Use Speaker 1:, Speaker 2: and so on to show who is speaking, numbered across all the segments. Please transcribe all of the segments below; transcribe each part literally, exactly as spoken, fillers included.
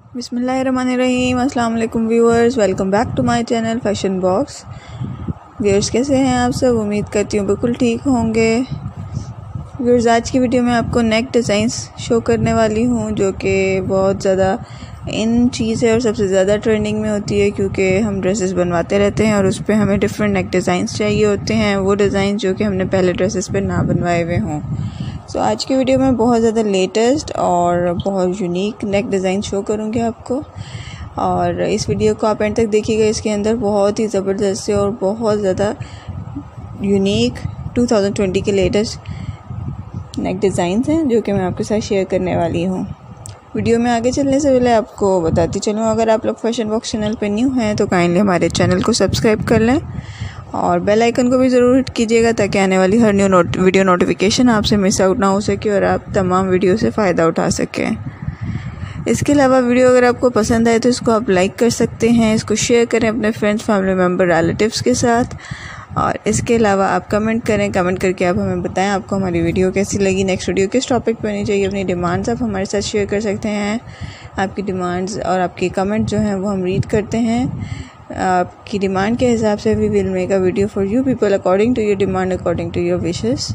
Speaker 1: बिस्मिल्लाहिर्रहमानिर्रहीम। अस्सलाम वालेकुम viewers, welcome back to my channel fashion box. Viewers कैसे हैं आप सब? उम्मीद करती हूँ बिल्कुल ठीक होंगे। व्यूअर्स आज की वीडियो में आपको नेक डिज़ाइंस शो करने वाली हूँ जो कि बहुत ज़्यादा इन चीज़ है और सबसे ज़्यादा ट्रेंडिंग में होती है, क्योंकि हम ड्रेसेस बनवाते रहते हैं और उस पर हमें डिफरेंट नेक डिज़ाइंस चाहिए होते हैं, वो डिज़ाइन जो कि हमने पहले ड्रेसेस पे ना बनवाए हुए हों। सो so, आज की वीडियो में बहुत ज़्यादा लेटेस्ट और बहुत यूनिक नेक डिज़ाइन शो करूँगी आपको, और इस वीडियो को आप एंड तक देखिएगा। इसके अंदर बहुत ही ज़बरदस्त से और बहुत ज़्यादा यूनिक टू थाउजेंड ट्वेंटी के लेटेस्ट नेक डिज़ाइंस हैं जो कि मैं आपके साथ शेयर करने वाली हूँ। वीडियो में आगे चलने से पहले आपको बताती चलूँ, अगर आप लोग फैशन बॉक्स चैनल पर न्यू हैं तो काइंडली हमारे चैनल को सब्सक्राइब कर लें और बेल आइकन को भी ज़रूर हिट कीजिएगा ताकि आने वाली हर न्यू नोट वीडियो नोटिफिकेशन आपसे मिस आउट ना हो सके और आप तमाम वीडियो से फ़ायदा उठा सकें। इसके अलावा वीडियो अगर आपको पसंद आए तो इसको आप लाइक कर सकते हैं, इसको शेयर करें अपने फ्रेंड्स, फैमिली मेम्बर, रिलेटिव्स के साथ, और इसके अलावा आप कमेंट करें। कमेंट करके आप हमें बताएं आपको हमारी वीडियो कैसी लगी, नेक्स्ट वीडियो किस टॉपिक पर होनी चाहिए। अपनी डिमांड्स आप हमारे साथ शेयर कर सकते हैं। आपकी डिमांड्स और आपके कमेंट जो हैं वो हम रीड करते हैं। आपकी डिमांड के हिसाब से we will make a video for you people according to your demand, according to your wishes.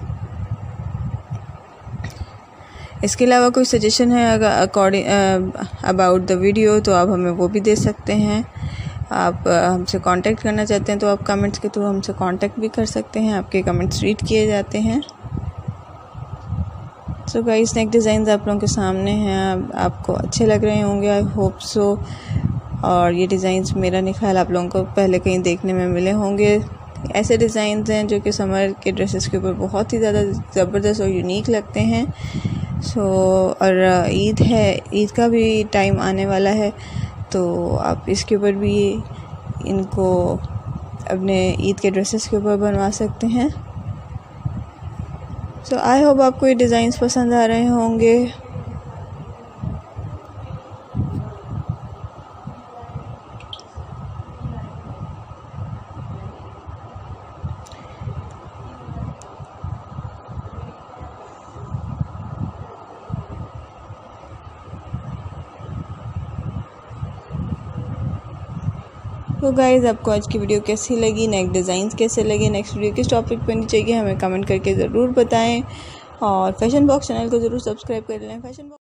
Speaker 1: इसके अलावा कोई सजेशन है अगर अकॉर्डिंग अबाउट द वीडियो तो आप हमें वो भी दे सकते हैं। आप uh, हमसे कांटेक्ट करना चाहते हैं तो आप कमेंट्स के थ्रू हमसे कांटेक्ट भी कर सकते हैं, आपके कमेंट्स रीड किए जाते हैं। सो गाइस नेक डिज़ाइंस आप लोगों के सामने हैं, आपको अच्छे लग रहे होंगे, आई होप सो। और ये डिज़ाइंस मेरा नहीं ख्याल आप लोगों को पहले कहीं देखने में मिले होंगे। ऐसे डिज़ाइंस हैं जो कि समर के ड्रेसेस के ऊपर बहुत ही ज़्यादा ज़बरदस्त और यूनिक लगते हैं। सो so, और ईद है, ईद का भी टाइम आने वाला है तो आप इसके ऊपर भी इनको अपने ईद के ड्रेसेस के ऊपर बनवा सकते हैं। सो आई होप आपको ये डिज़ाइंस पसंद आ रहे होंगे। तो गाइज़ आपको आज की वीडियो कैसी लगी, नेक डिज़ाइंस कैसे लगे, नेक्स्ट वीडियो किस टॉपिक पर होनी चाहिए, हमें कमेंट करके ज़रूर बताएं और फैशन बॉक्स चैनल को ज़रूर सब्सक्राइब कर लें। फैशन